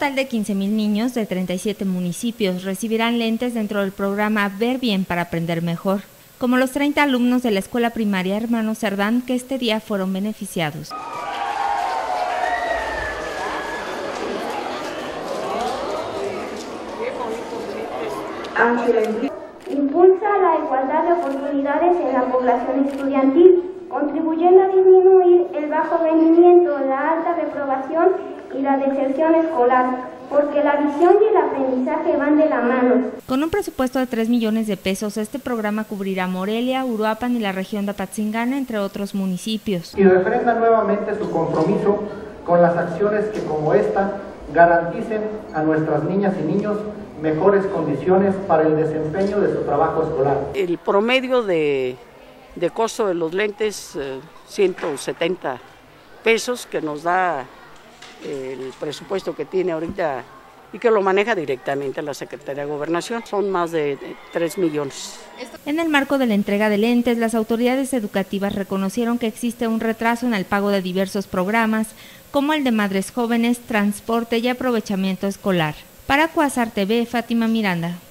total de 15,000 niños de 37 municipios recibirán lentes dentro del programa Ver Bien para Aprender Mejor, como los 30 alumnos de la escuela primaria Hermano Cerdán que este día fueron beneficiados. Impulsa la igualdad de oportunidades en la población estudiantil, contribuyendo a disminuir el bajo rendimiento, la alta reprobación y la deserción escolar, porque la visión y el aprendizaje van de la mano. Con un presupuesto de 3 millones de pesos, este programa cubrirá Morelia, Uruapan y la región de Apatzingán, entre otros municipios. Y refrenda nuevamente su compromiso con las acciones que, como esta, garanticen a nuestras niñas y niños mejores condiciones para el desempeño de su trabajo escolar. El promedio de costo de los lentes, 170 pesos, que nos da el presupuesto que tiene ahorita y que lo maneja directamente la Secretaría de Gobernación. Son más de 3 millones. En el marco de la entrega de lentes, las autoridades educativas reconocieron que existe un retraso en el pago de diversos programas, como el de Madres Jóvenes, Transporte y Aprovechamiento Escolar. Para Cuasar TV, Fátima Miranda.